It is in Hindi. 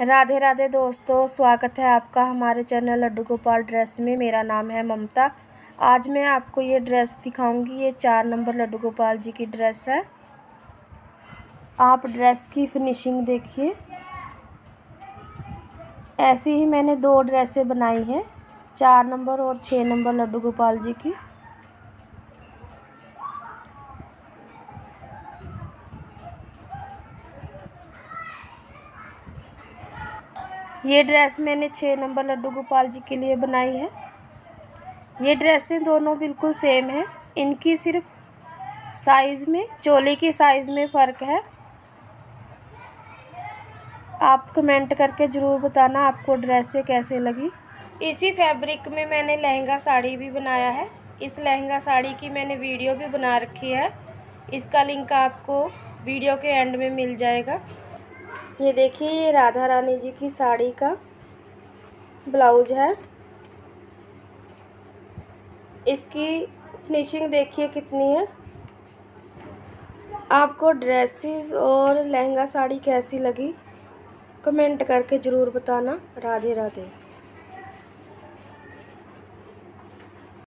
राधे राधे दोस्तों, स्वागत है आपका हमारे चैनल लड्डू गोपाल ड्रेस में। मेरा नाम है ममता। आज मैं आपको ये ड्रेस दिखाऊंगी। ये 4 नंबर लड्डू गोपाल जी की ड्रेस है। आप ड्रेस की फिनिशिंग देखिए। ऐसी ही मैंने 2 ड्रेसें बनाई हैं, 4 नंबर और 6 नंबर लड्डू गोपाल जी की। ये ड्रेस मैंने 6 नंबर लड्डू गोपाल जी के लिए बनाई है। ये ड्रेसें दोनों बिल्कुल सेम है। इनकी सिर्फ साइज़ में, चोली की साइज़ में फ़र्क है। आप कमेंट करके ज़रूर बताना आपको ड्रेसें कैसे लगी। इसी फैब्रिक में मैंने लहंगा साड़ी भी बनाया है। इस लहंगा साड़ी की मैंने वीडियो भी बना रखी है। इसका लिंक आपको वीडियो के एंड में मिल जाएगा। ये देखिए, ये राधा रानी जी की साड़ी का ब्लाउज है। इसकी फिनिशिंग देखिए कितनी है। आपको ड्रेसेस और लहंगा साड़ी कैसी लगी कमेंट करके ज़रूर बताना। राधे राधे।